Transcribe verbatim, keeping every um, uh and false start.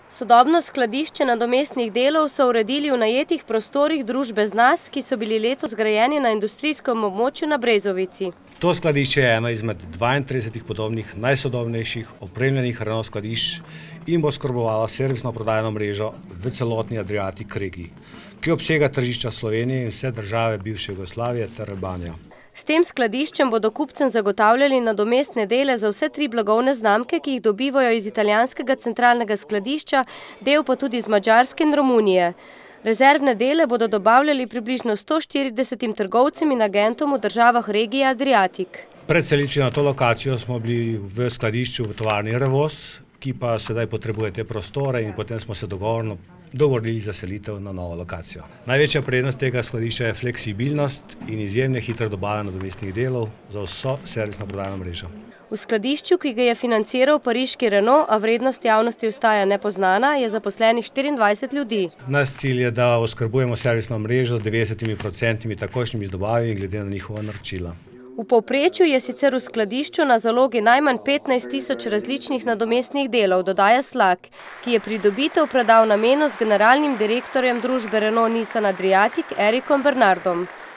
Sodobno skladišče nadomestnih delov so uredili v najetih prostorih družbe Znas, ki so bili letos zgrajeni na industrijskem območju na Brezovici. To skladišče je eno izmed dvaintridesetih podobnih najsodobnejših opremljenih Renault skladišč in bo oskrbovalo servisno prodajno mrežo v celotni Adriatic regiji, ki obsega tržišča Slovenije in vse države bivše Jugoslavije ter Albanije. S tem skladiščem bodo kupcem zagotavljali nadomestne dele za vse tri blagovne znamke, ki jih dobivajo iz italijanskega centralnega skladišča, del pa tudi iz Madžarske in Romunije. Rezervne dele bodo dobavljali približno sto štiridesetim trgovcem in agentom v državah regije Adriatic. Pred selitvijo na to lokacijo smo bili v skladišču v tovarni Revoz, ki pa sedaj potrebuje te prostore in potem smo se dogovorno dogovorili za selitev na novo lokacijo. Največja prednost tega skladišča je fleksibilnost in izjemne hitre dobave nadomestnih delov za vso servisno prodajno mrežo. V skladišču, ki ga je financiral pariški Renault, a vrednost javnosti ostaja nepoznana, je zaposlenih štiriindvajset ljudi. Naš cilj je, da oskrbujemo servisno mrežo z devetdeset procenti takošnjimi dobavami glede na njihova naročila. V povprečju je sicer v skladišču na zalogi najmanj petnajst tisoč različnih nadomestnih delov, dodaja Slak, ki je pridobitev predal namenu z generalnim direktorjem družbe Renault Nissan Adriatic Erikom Bernardom.